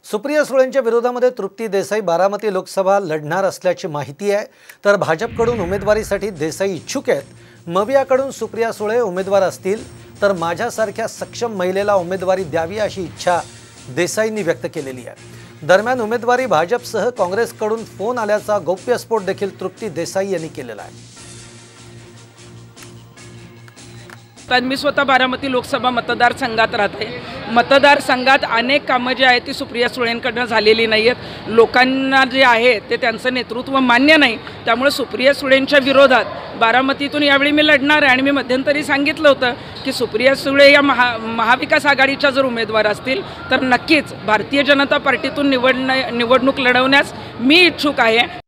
सुप्रिया सुळेंच्या विरोधामध्ये तृप्ती देसाई बारामती लोकसभा लढणार असल्याची माहिती आहे। तर भाजपकडून उमेदवारीसाठी देसाई इच्छुक आहेत। मवियाकडून सुप्रिया सुळे उमेदवार असतील तर माझ्यासारख्या सक्षम महिलेला उमेदवारी द्यावी अशी इच्छा देसाईंनी व्यक्त केलेली आहे। दरम्यान उमेदवारी भाजपसह काँग्रेसकडून फोन आल्याचा गौप्यस्फोट देखील तृप्ती देसाई यांनी केलेला आहे। मी स्वतः बारामती लोकसभा मतदारसंघात राहते। मतदारसंघात अनेक कामं जी आहेत ती सुप्रिया सुळेंकडून झालेली नाही आहेत। लोकांना जे आहे ते त्यांचं नेतृत्व मान्य नाही, त्यामुळे सुप्रिया सुळेंच्या विरोधात बारामतीतून यावेळी मी लढणार आहे। आणि मी मध्यंतरी सांगितलं होतं की सुप्रिया सुळे या महाविकास आघाडीच्या जर उमेदवार असतील तर नक्कीच भारतीय जनता पार्टीतून निवडणूक लढवण्यास मी इच्छुक आहे।